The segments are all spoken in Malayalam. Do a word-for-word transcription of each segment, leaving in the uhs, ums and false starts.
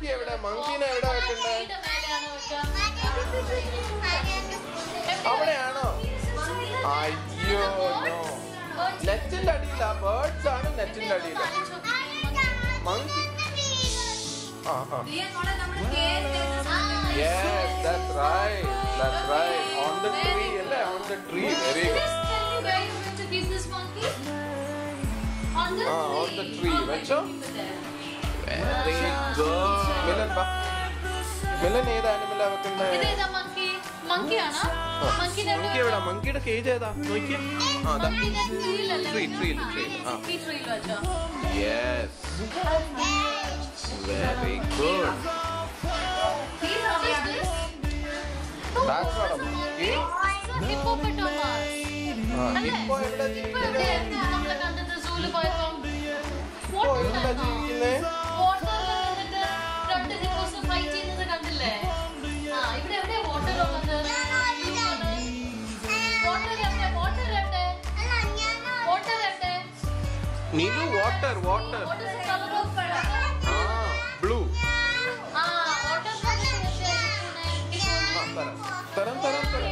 monkey എവിടെ? monkey-നെ എവിടെ വെക്കണ്ടേ? അവിടെയാണോ? അയ്യോ no. നെറ്റിന്റെ അടിയിലാ. ബേർഡ്സ് ആണ് നെറ്റിന്റെ അടിയില. monkey. ആ ആ. Yes, that's right. That's right. On the tree, അല്ലേ? On the tree. Very good. Where you going to keep this monkey? On the ah, tree. On the tree. വെച്ചോ. Very good. മിലൻ ബാ. മിലൻ ഏത് ആനിമലാ വെക്കണ്ടേ? ഇതേതാ monkey? monkey ആണോ? monkey monkey എവിടെ? monkeyയുടെ കേജ് ഏതാ? നോക്കിയേ. ആ ദാ. tree, tree, tree. ആ. tree tree വെച്ചോ. Yes. Very good. That's not a monkey. Hippopotamus. Hippo എവിടെ ജീവിക്കുന്നേ? നമ്മളെ കണ്ടത് സൂല് പോയപ്പോ. Hippo എവിടെ ജീവിക്കുന്നേ? വാട്ടറിൽ നിന്നിട്ട് രണ്ട് ഹിപ്പോസ് ഫൈറ്റ് ചെയ്യുന്നത് കണ്ടില്ലേ? ആ ഇവിടെ എവിടെ വാട്ടർ ഉള്ളത്? വാട്ടർ എവിടെ? വാട്ടർ എവിടെ? വാട്ടർ എവിടെ? Nilu, water, water. What is the color of water? Ah, blue. Ah, water is തരം തരം തരം തരം.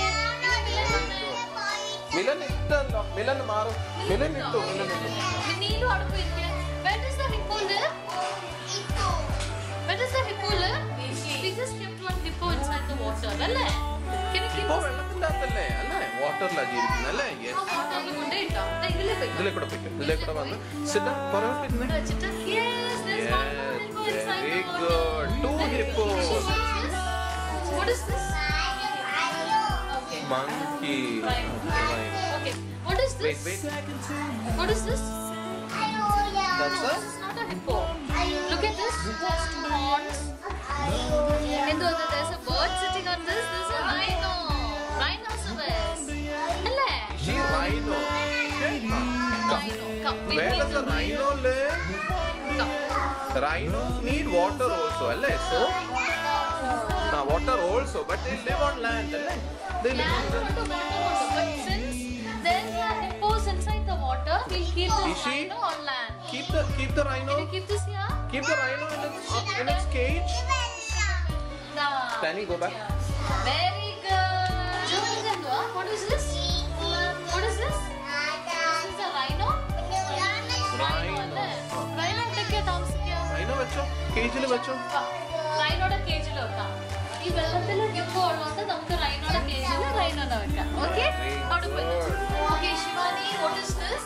മിലൻ ഇട്ടല്ലോ. മിലൻ മാറും. മിലൻ ഇട്ടു. മിലൻ ഇട്ടു. നീലു അടുപ്പ് ഇരിക്കേ. Where does the hippo live? Where does the hippo live? We just kept one hippo inside the water, അല്ലേ? Can you keep ഇപ്പോ വെള്ളത്തിന്റെ അകത്തല്ലേ? അല്ലേ? വാട്ടറിലാ ജീവിക്കുന്നത് അല്ലേ? Yes. വാട്ടറിൽ കൊണ്ടേയിട്ടോ. ഇതിലേ പോയി. ഇതിലേ കൂടെ പോയിക്കോ. ഇതിലേ കൂടെ വന്ന് സിറ്റ് പുറകോട്ട് ഇരുന്നേ. വെച്ചിട്ട് yes, there's one hippo inside the Very water. good. Two hippos. What is this? Okay. Monkey. Right. Okay. What is this? Wait, wait. What is this? That's This is not a hippo. Look at this. It has two horns. And though there's a bird sitting on this, there's a rhino. Rhinoceros. Hello. She rhino. Rhino. Come. Where does the rhino live? Come. Rhinos need water also, alle? So, nah, water also, but they live on land, alle? They live on land. But since there's a hippos inside the water, we'll keep this Is she? rhino on land. Keep the keep the rhino. Can you keep this here? Keep the rhino in its uh, in its cage. Nah. Danny, go back. Very good. What is this? What is this? This is a rhino? Rhino. Rhino എവിടെയൊക്കെയാ താമസിക്കുക? Rhino വെച്ചോ. Cage ൽ വെച്ചോ. റൈനോടെ കേജിൽ വെക്കാം. ഈ വെള്ളത്തിൽ ഹിപ്പോ ഉള്ളതുകൊണ്ട് നമുക്ക് റൈനോടെ കേജിൽ റൈനോടെ വെക്കാം. ഓക്കെ? അവിടെ പോയി. Okay Shivani, what is this?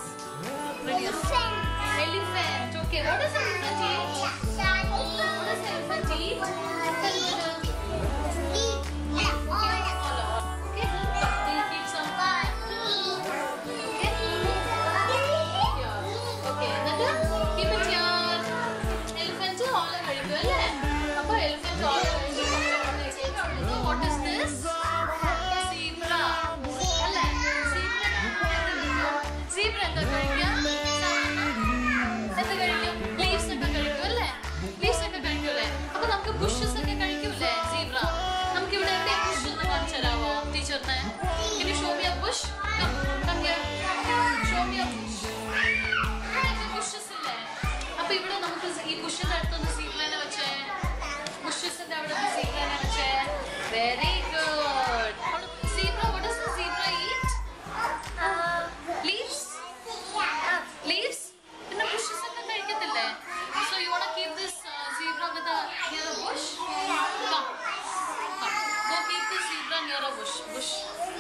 Elephant. Okay, what does an elephant eat? What does an elephant eat? Okay, we'll keep some. Okay, എന്നിട്ട് keep it here. Elephant all കഴിക്കും അല്ലേ? അപ്പൊ elephant all കഴിക്കും. What is this? Zebra. അല്ലേ? Zebra. Zebra എന്താ കഴിക്കുക? എന്താ കഴിക്കും? Leaves ഒക്കെ കഴിക്കും അല്ലേ? Leaves ഒക്കെ കഴിക്കൂലേ? അപ്പൊ നമുക്ക് bushes ഒക്കെ കഴിക്കൂലേ zebra? നമുക്ക് ഇവിടെ എവിടെ bush എന്ന് കാണിച്ചു തരാമോ ടീച്ചറിനെ? Can you show me a bush? Come, come here. Show me a bush. Bushes ഇല്ലേ? അപ്പൊ ഇവിടെ നമുക്ക് ഈ ബുഷിന്റെ അടുത്തൊന്ന് സീബ്രനെ വെച്ചേ. ബുഷസിന്റെ അവിടെ സീബ്രനെ വെച്ചേ. Very good. Zebra, what does the zebra eat? Uh, leaves? Leaves? പിന്നെ bushes ഒക്കെ കഴിക്കത്തില്ലേ? So you want to keep this uh, zebra with a near a bush? Come. Come. Go keep this zebra near a bush. Bush.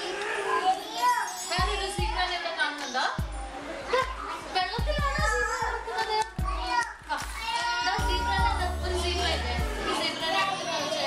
വേറൊരു zebra നെ ഇവിടെ കാണുന്നുണ്ടോ? വെള്ളത്തിലാണ് zebra നടക്കുന്നത്. ദാ zebra നെ ഒരു zebra ഇല്ലേ? ഈ zebra നെ കാണിച്ചേ.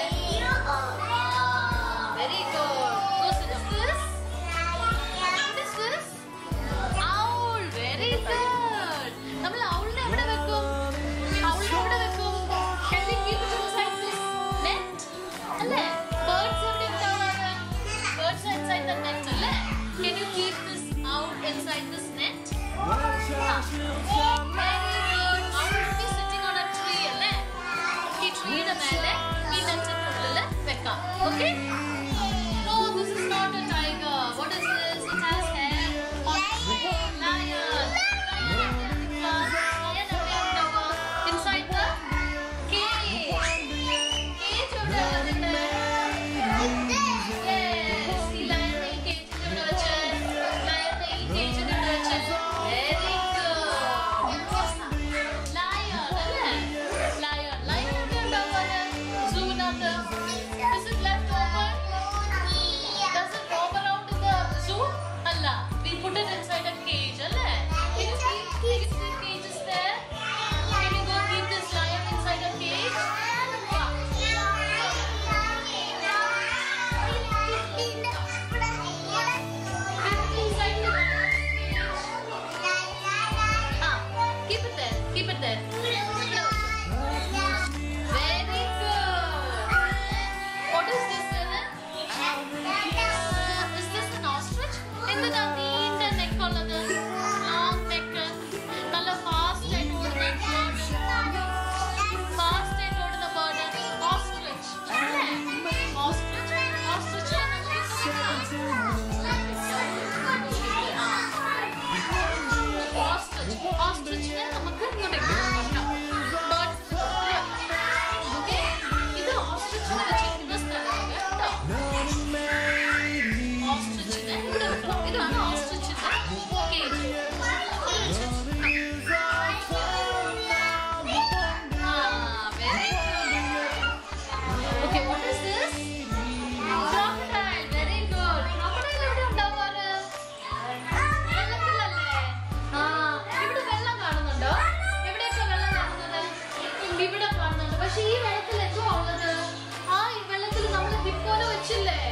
Very good. Go sit down. This? What is this? Owl. Very good. നമ്മൾ owlനെ എവിടെ വെക്കും? Owlനെ എവിടെ വെക്കും? Can we keep it inside this net? അല്ലേ? Birds എവിടെ ഉണ്ടാവാറ്? Birds are inside the net അല്ലേ? Can you keep this owl inside this net? Very good. Owl will be sitting on a tree അല്ലേ? ഈ ട്രീയുടെ മേലെ ഈ നെറ്റിനുള്ളിൽ വെക്കാം. Okay? No, this is not a tiger. What is this? It has hair on lion. Lion. Lion എവിടെയാ ഉണ്ടാവുക? Inside the cage. Keep it there. Very good. What is this? Is this an ostrich? In the neat neck color, long neck, color fast and order fast and order bird. Ostrich. Ostrich. Ostrich. Ostrich. Ostrich. നമുക്ക് ഇങ്ങോട്ട് നോക്കാം. Birds. Okay. ഇത് ostrich വെച്ചിരിക്കുന്ന സ്ഥലമാണ് കേട്ടോ. Ostrich-നെ ഇവിടെ വെക്കണം. ഇതാണ് ostrich-ന്റെ cage. Ah, very good. Okay, what is this? Crocodile. Very good. Crocodile എവിടെ ഉണ്ടാവാറ്? വെള്ളത്തിലല്ലേ? ആ, ഇവിടെ വെള്ളം കാണുന്നുണ്ടോ? എവിടെയൊക്കെ വെള്ളം കാണുന്നത്? ഇവിടെ കാണുന്നുണ്ട്. പക്ഷെ ഈ വെള്ളത്തിൽ എന്തോ ഉള്ളത്? ആ, ഈ വെള്ളത്തിൽ നമ്മൾ ഹിപ്പോനെ വെച്ചില്ലേ?